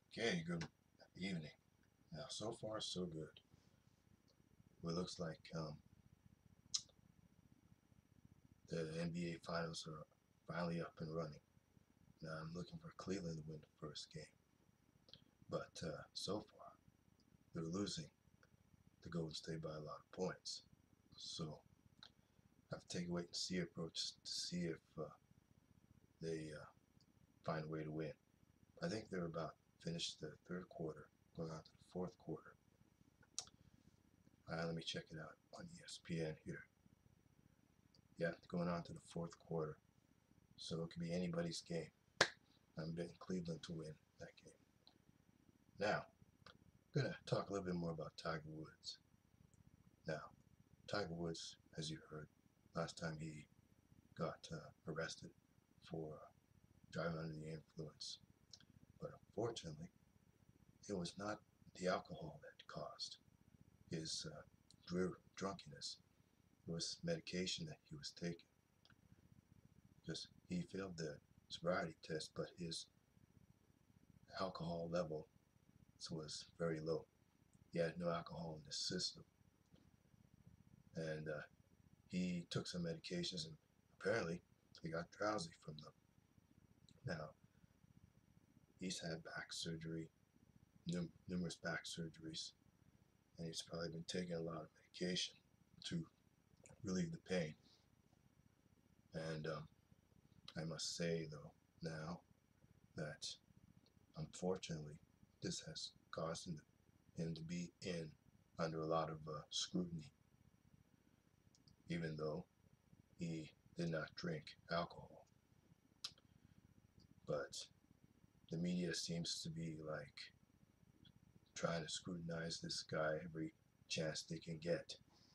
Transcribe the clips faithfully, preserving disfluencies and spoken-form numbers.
Okay, good evening. Now, so far, so good. Well, it looks like um, the N B A Finals are finally up and running. Now, I'm looking for Cleveland to win the first game. But uh, so far, they're losing to Golden State by a lot of points. So, I have to take a wait and see approach to see if uh, they uh, find a way to win. I think they're about finished the third quarter, going on to the fourth quarter. Uh, let me check it out on E S P N here. Yeah, going on to the fourth quarter. So it could be anybody's game. I'm betting Cleveland to win that game. Now, I'm going to talk a little bit more about Tiger Woods. Now, Tiger Woods, as you heard, last time he got uh, arrested for uh, driving under the influence. But unfortunately, it was not the alcohol that caused his uh, dr- drunkenness. It was medication that he was taking. Because he failed the sobriety test, but his alcohol level was very low. He had no alcohol in his system. And uh, he took some medications and apparently he got drowsy from them. Now, he's had back surgery, num- numerous back surgeries, and he's probably been taking a lot of medication to relieve the pain. And um, I must say, though, now that unfortunately this has caused him to, him to be in under a lot of uh, scrutiny, even though he did not drink alcohol. But the media seems to be like trying to scrutinize this guy every chance they can get.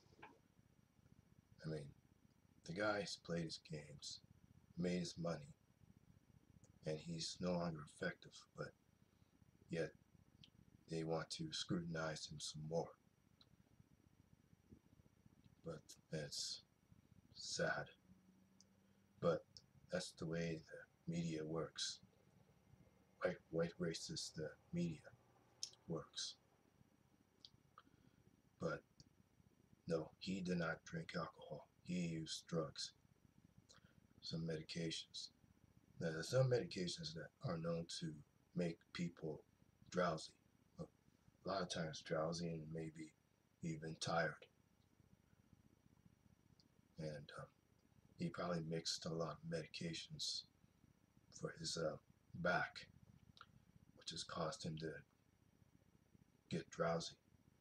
I mean, the guy's played his games, made his money, and he's no longer effective, but yet they want to scrutinize him some more. But that's sad. But that's the way the media works. White, white racist uh, media works. But no, he did not drink alcohol. He used drugs, some medications. Now, there's some medications that are known to make people drowsy. A lot of times drowsy and maybe even tired. And um, he probably mixed a lot of medications for his uh, back, which has caused him to get drowsy.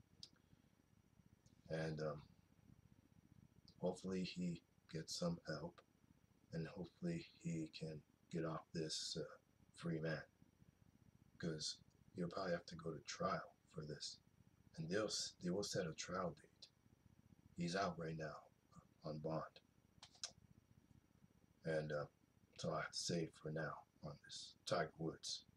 And um, hopefully he gets some help, and hopefully he can get off this uh, free man, because he'll probably have to go to trial for this, and they'll they will set a trial date. He's out right now on bond, and uh, that's all I have to say for now on this Tiger Woods.